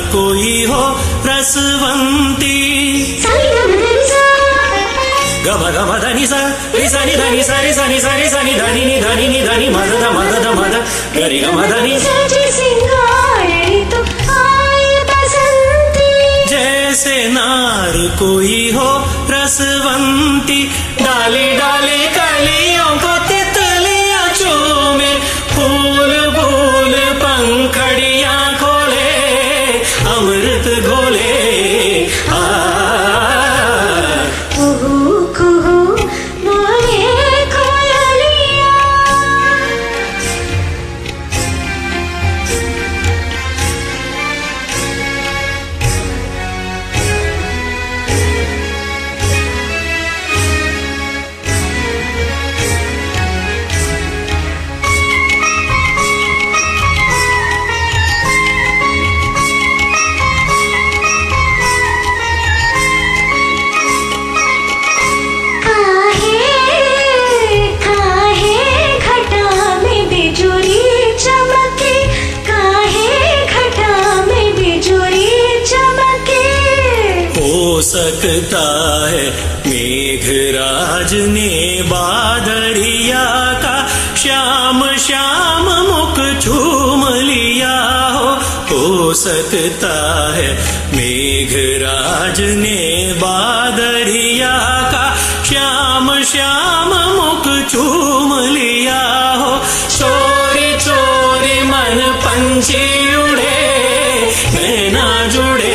कोई हो रसवंती। गम गम धनी सा रि सा नि धनी सा रि सा नि सा रि सा नि धनी नि धनी नि धनी मद ध मद ध मद गरि गम धनी। जैसे नार कोई हो रसवंती, डाली डाली कलियों को तितलियां चूमे, फूल फूल पंखड़ियां खोले, अमृत घोले। सकता है मेघराज ने बादरिया का श्याम श्याम मुख चूम लिया हो सकता है मेघराज ने बादरिया का श्याम श्याम मुख चूम लिया हो। चोरी चोरी मन पंछी उड़े, नैना जुड़े,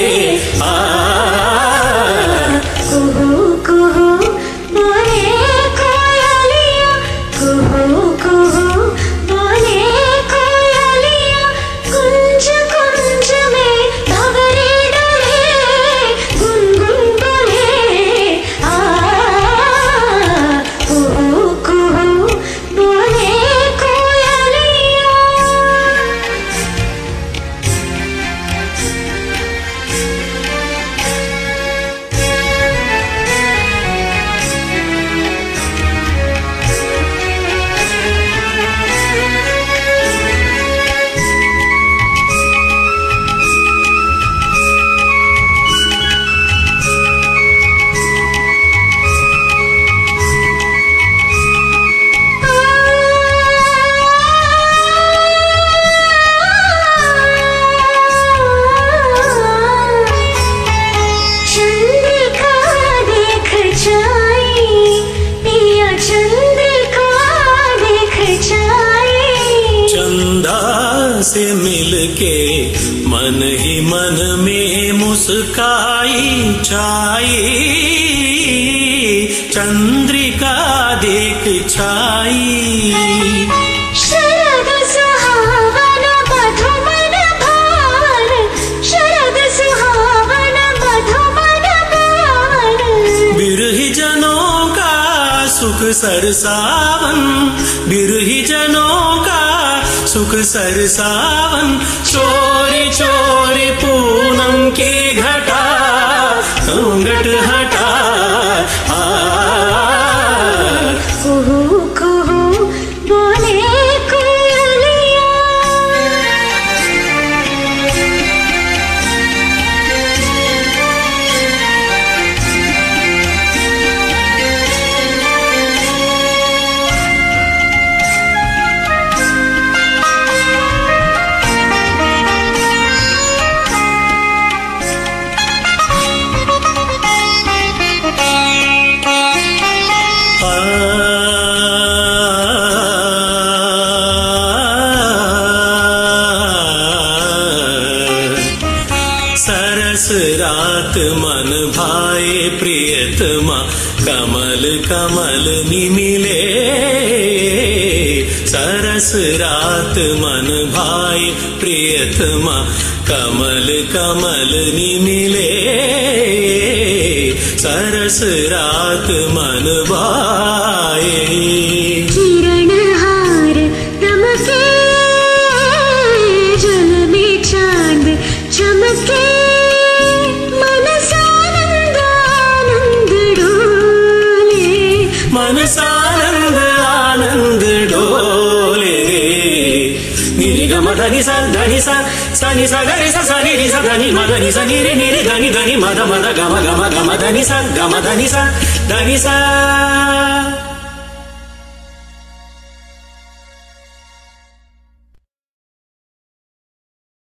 से मिलके मन ही मन में मुस्काई छाई, चंद्रिका देख छाई। शरद सुहावन मधुमन भावन, शरद सुहावन मधुमन भावन। बिरही जनों का सुख सरसावन, बिरही जनों का सुख सरसावन। चोरी चोरी पूनम की घटा, घूंघट हटा, कुहू कुहू बोले कोयलिया। सरस रात मन भाए प्रियतमा, कमल कमल निमिले। सरस रात मन भाए प्रियतमा, कमल कमल निमिले। सरस रात मन भाए। किरणहार दमके, जल में चांद चमके, मन सानंद आनंद डोले, मन सानंद आनंद डोले। निरिगम gama da ni sa sa ni sa ga ri sa da ni ma da ni sa ni ri da ni ma da gama da ni sa da ni sa